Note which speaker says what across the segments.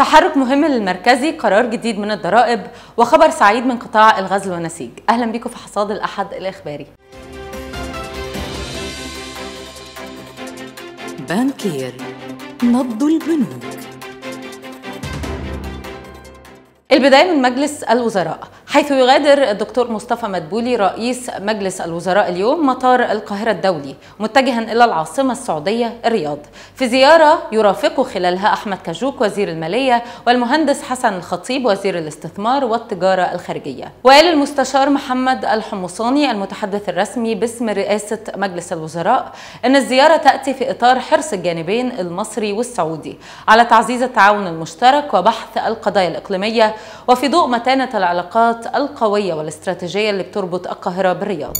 Speaker 1: تحرك مهم للمركزي، قرار جديد من الضرائب، وخبر سعيد من قطاع الغزل والنسيج. أهلا بكم في حصاد الأحد الإخباري.
Speaker 2: بانكير، نبض البنوك.
Speaker 1: البداية من مجلس الوزراء، حيث يغادر الدكتور مصطفى مدبولي رئيس مجلس الوزراء اليوم مطار القاهرة الدولي متجها إلى العاصمة السعودية الرياض، في زيارة يرافقه خلالها أحمد كاجوك وزير المالية والمهندس حسن الخطيب وزير الاستثمار والتجارة الخارجية. وقال المستشار محمد الحمصاني المتحدث الرسمي باسم رئاسة مجلس الوزراء أن الزيارة تأتي في إطار حرص الجانبين المصري والسعودي على تعزيز التعاون المشترك وبحث القضايا الإقليمية، وفي ضوء متانة العلاقات القوية والاستراتيجية اللي بتربط القاهرة بالرياض.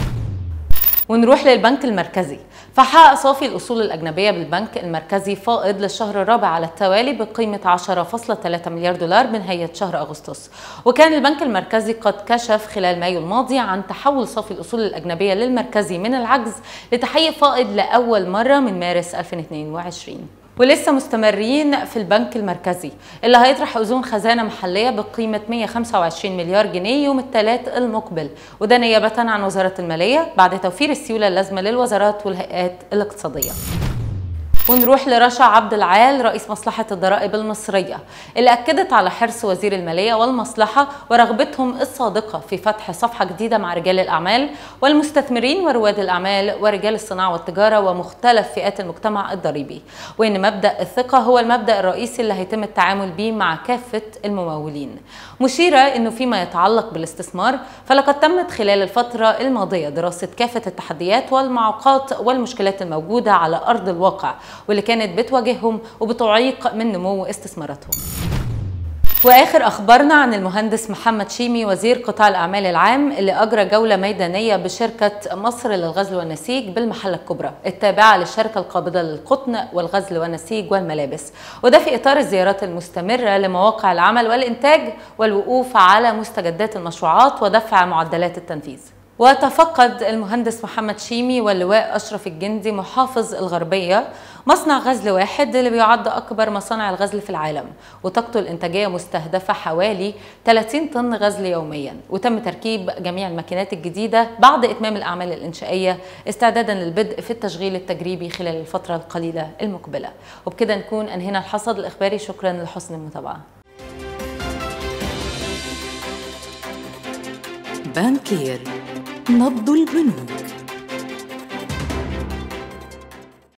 Speaker 1: ونروح للبنك المركزي، فحقق صافي الأصول الأجنبية بالبنك المركزي فائض للشهر الرابع على التوالي بقيمة 10.3 مليار دولار بنهاية شهر أغسطس. وكان البنك المركزي قد كشف خلال مايو الماضي عن تحول صافي الأصول الأجنبية للمركزي من العجز لتحقيق فائض لأول مرة من مارس 2022. ولسه مستمرين في البنك المركزي اللي هيطرح أذون خزانة محلية بقيمة 125 مليار جنيه يوم الثلاث المقبل، وده نيابة عن وزارة المالية بعد توفير السيولة اللازمة للوزارات والهيئات الاقتصادية. ونروح لرشا عبد العال رئيس مصلحة الضرائب المصرية اللي أكدت على حرص وزير المالية والمصلحة ورغبتهم الصادقة في فتح صفحة جديدة مع رجال الأعمال والمستثمرين ورواد الأعمال ورجال الصناعة والتجارة ومختلف فئات المجتمع الضريبي، وإن مبدأ الثقة هو المبدأ الرئيسي اللي هيتم التعامل به مع كافة الممولين، مشيرة إنه فيما يتعلق بالاستثمار فلقد تمت خلال الفترة الماضية دراسة كافة التحديات والمعوقات والمشكلات الموجودة على أرض الواقع واللي كانت بتواجههم وبتعيق من نمو استثماراتهم. واخر اخبارنا عن المهندس محمد شيمي وزير قطاع الاعمال العام اللي اجرى جوله ميدانيه بشركه مصر للغزل والنسيج بالمحله الكبرى التابعه للشركه القابضه للقطن والغزل والنسيج والملابس، وده في اطار الزيارات المستمره لمواقع العمل والانتاج والوقوف على مستجدات المشروعات ودفع معدلات التنفيذ. وتفقد المهندس محمد شيمي واللواء أشرف الجندي محافظ الغربية مصنع غزل واحد اللي بيعد أكبر مصانع الغزل في العالم، وطاقته الإنتاجية مستهدفة حوالي 30 طن غزل يوميا، وتم تركيب جميع الماكينات الجديدة بعد إتمام الأعمال الإنشائية استعدادا للبدء في التشغيل التجريبي خلال الفترة القليلة المقبلة. وبكده نكون أنهينا الحصاد الإخباري، شكرا لحسن المتابعة.
Speaker 2: بانكير، نبض البنوك.